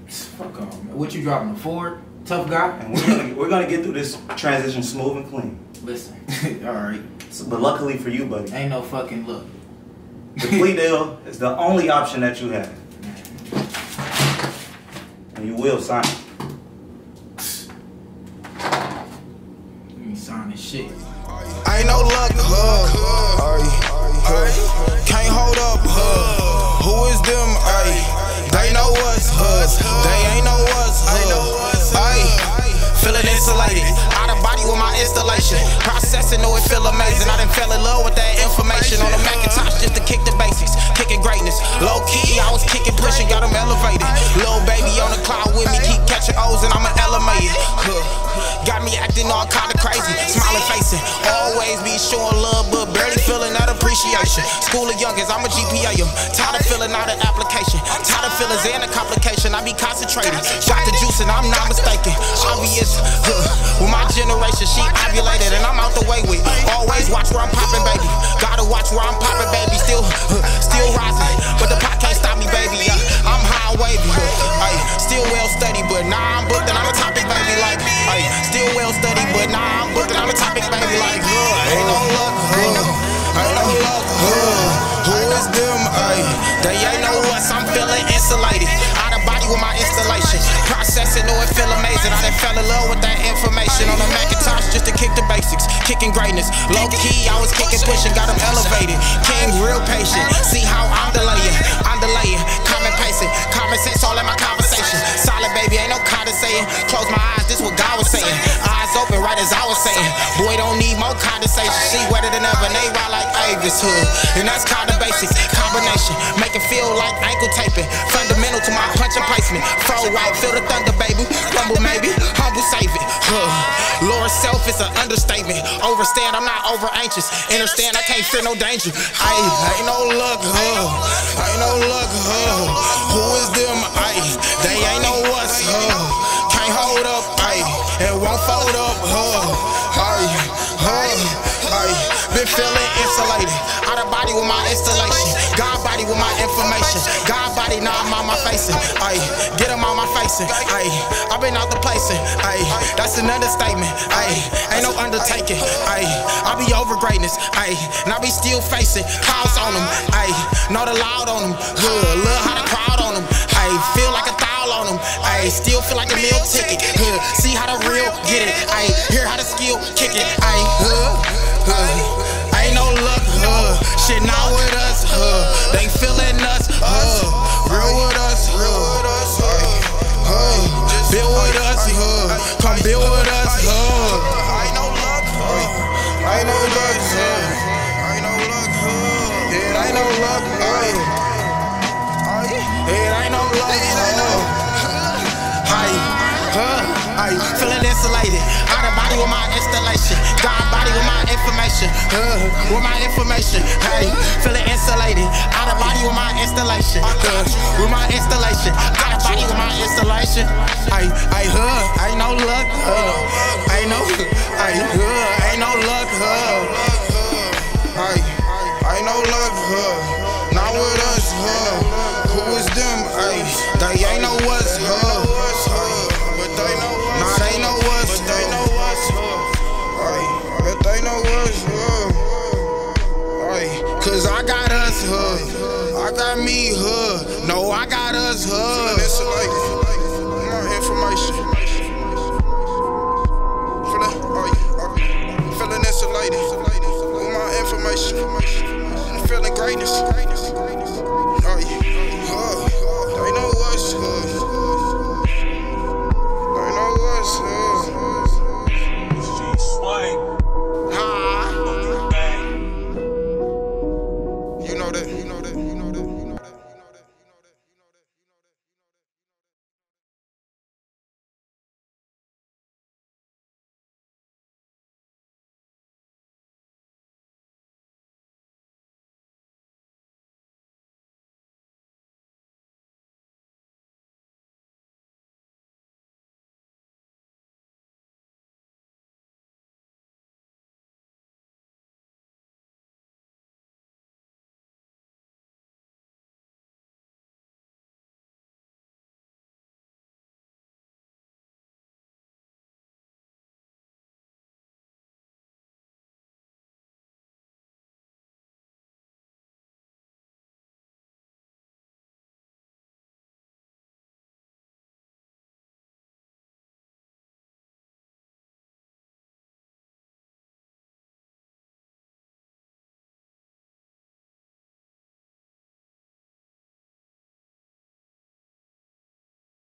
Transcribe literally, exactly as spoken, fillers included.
Fuck on, man. What you dropping, a Ford? Tough guy? And we're gonna, we're gonna get through this transition smooth and clean. Listen, alright. So, but luckily for you, buddy, ain't no fucking look. The plea deal is the only option that you have. And you will sign it. Let me sign this shit. Ain't no luck, huh? Ay, can't hold up, huh? Who is them, ay? They know us, huh? They ain't know us, huh? Ay, feeling insulated, out of body with my installation. Processing, know it feel amazing. I done fell in love with that information. On the Macintosh just to kick the basics, kicking greatness. Low key, I was kicking, pushing, got them elevated. Little baby on the cloud with me, keep catching O's and I'm an elevated. Huh. Got me acting all kinda crazy, smiling facing. Always be showing love, but barely feeling that appreciation. School of youngins, I'm a G P A. I'm tired of filling out an application, tired of feelings and a complication. I be concentrating, shot the juice and I'm not mistaken. Obvious, huh. With my generation, she ovulated and I'm out the way with. Always watch where I'm popping, baby. Gotta watch where I'm popping, baby. Still, huh, still rising, but the pot can't stop me, baby. Yeah, I'm high and wavy, huh. Ay, still well studied, but nah I'm booked and I'm a topic, baby. Like, ay, still well studied, but nah I'm booked and I'm a topic, baby. Like, huh. Ain't no luck, huh. Ain't no luck, huh. Who is them, ay? They ain't know us, I'm feeling insulated. Out of body with my installation. Processing, know it feel amazing. I done fell in love with that information. On the Macintosh just to kick the basics, kicking greatness. Low key, I was kicking, pushing, got them elevated. King, real patient. See how I'm delaying, I'm delaying. Common pacing, common sense all in my conversation. Solid, baby, ain't no condensation. Close my eyes, this what God was saying. Eyes open, right as I was saying. Boy, don't need more condensation. She wetter than ever, they ride like Avis hood. And that's kinda basics, combination. Make it feel like ankle taping. Fundamental to my punch and placement. Throw out, feel the thunder, baby. Rumble, maybe, humble, save it. Huh. Lower self is an understatement. Overstand, I'm not over anxious. Understand, I can't fear no danger. Ay, ain't no luck, huh? Ain't no luck, huh? Who is them, ay? They ain't no us, huh? Can't hold up, ay, and won't fold up, huh? Ay, huh, ay. Been feeling insulated, out of body with my installation. God body with my information. God body, now I'm on my facing. Ay, get him on my facing. Ay, I've been out the placing. Ay, that's an understatement. Ay, ain't no undertaking. Ay, I be over greatness. Ay, and I be still facing clouds on them. Ay, know the loud on them. Huh, look how the crowd on them. Ay, feel like a thou on them. Ay, still feel like a meal ticket. Huh, see how the real get it. Ay, hear how the skill kick it. Ay, huh, huh. Ain't no luck, huh? Shit not with us, huh? They feeling us, huh? Real with us, huh? Huh? Build with us, huh? Come build with us, huh? Ain't no luck, huh? Ain't no luck, huh? Ain't no luck, huh? It ain't no luck, huh? It ain't no luck, huh? Hey, huh? Ay, feeling insulated, out of body with my installation. God body with my information, uh, with my information. Hey, feeling insulated, out of body with my installation, uh, with my installation. Out of body with my installation. Ay, ay, huh, ain't no luck, huh? Ain't no, ay, huh, ain't no luck, huh? Ay, ain't no luck, huh? Not with us, huh? Who is them? Ay, they ain't no what.